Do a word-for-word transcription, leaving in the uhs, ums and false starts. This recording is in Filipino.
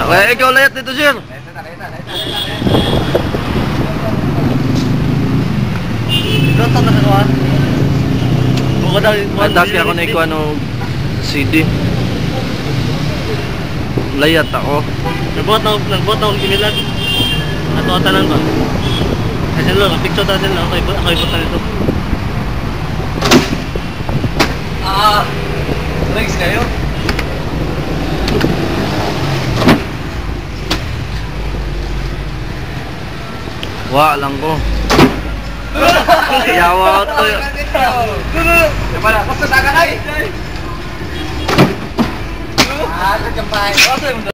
Kaya ikaw layat dito, sir. Ito ito nakakuha. Bukod daw. Adak ako na ikaw ano C D. Layat ako. Nagbuhat na nagbuhat na ginilan. Ato atanan ba? Kasi lo, picture ta din ako ako ibutan nito. Ah. Legs kayo. Wa lang ko. Yawa to. Para basta dagan ay. Ah, kagambay.